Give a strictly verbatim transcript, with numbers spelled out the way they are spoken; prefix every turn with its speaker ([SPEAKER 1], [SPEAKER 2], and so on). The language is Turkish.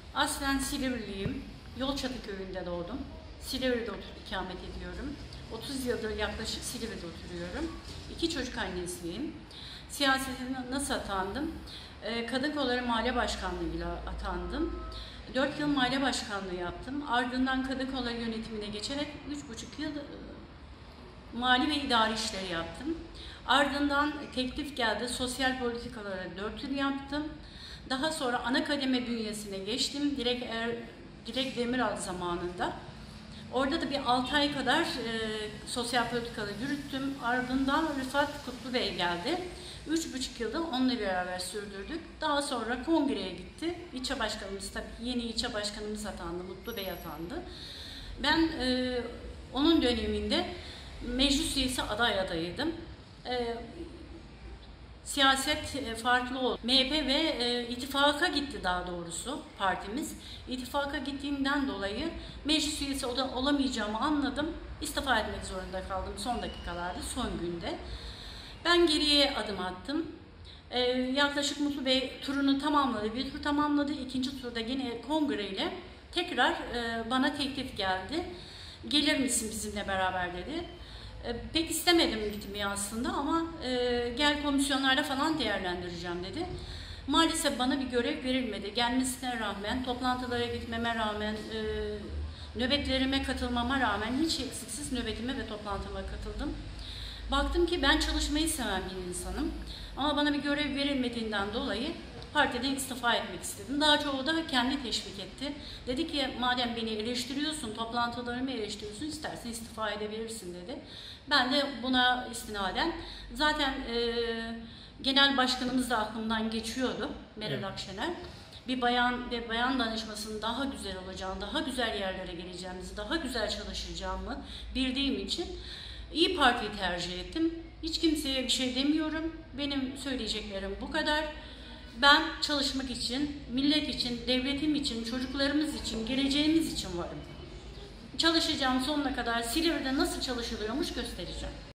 [SPEAKER 1] Aslen Silivriliyim. Yolçatı köyünde doğdum. Silivri'de otur, ikamet ediyorum. otuz yıldır yaklaşık Silivri'de oturuyorum. İki çocuk annesiyim. Siyasete nasıl atandım? Kadın Kolları Mahalle Başkanlığı'yla atandım. dört yıl mahalle başkanlığı yaptım. Ardından Kadın Kolları yönetimine geçerek üç buçuk yıl mali ve idari işleri yaptım. Ardından teklif geldi. Sosyal politikalara dört yıl yaptım. Daha sonra ana kademe bünyesine geçtim. Direkt, er, direkt Demiral zamanında. Orada da bir altı ay kadar e, sosyal politikaları yürüttüm. Ardından Rıfat Kutlu Bey geldi. Üç buçuk yılda onunla beraber sürdürdük. Daha sonra kongreye gitti. İlçe başkanımız, tabii yeni ilçe başkanımız atandı, Mutlu Bey atandı. Ben e, onun döneminde meclis üyesi aday adayıydım. E, Siyaset farklı oldu. M H P ve e, ittifaka gitti daha doğrusu partimiz. İttifaka gittiğinden dolayı meclis üyesi olamayacağımı anladım. İstifa etmek zorunda kaldım son dakikalarda, son günde. Ben geriye adım attım. E, yaklaşık Mutlu Bey turunu tamamladı, bir tur tamamladı. İkinci turda yine kongreyle tekrar e, bana teklif geldi. Gelir misin bizimle beraber dedi. Pek istemedim gitmeyi aslında ama e, gel komisyonlarda falan değerlendireceğim dedi. Maalesef bana bir görev verilmedi. Gelmesine rağmen, toplantılara gitmeme rağmen, e, nöbetlerime katılmama rağmen hiç eksiksiz nöbetime ve toplantıma katıldım. Baktım ki ben çalışmayı seven bir insanım ama bana bir görev verilmediğinden dolayı partiden istifa etmek istedim. Daha çoğu da kendi teşvik etti. Dedi ki madem beni eleştiriyorsun, toplantılarımı eleştiriyorsun, istersen istifa edebilirsin dedi. Ben de buna istinaden zaten e, genel başkanımız da aklımdan geçiyordu, Meral evet. Akşener. Bir bayan ve bayan danışmasının daha güzel olacağını, daha güzel yerlere geleceğimizi, daha güzel çalışacağımı bildiğim için İYİ Parti'yi tercih ettim. Hiç kimseye bir şey demiyorum. Benim söyleyeceklerim bu kadar. Ben çalışmak için, millet için, devletim için, çocuklarımız için, geleceğimiz için varım. Çalışacağım sonuna kadar. Silivri'de nasıl çalışılıyormuş göstereceğim.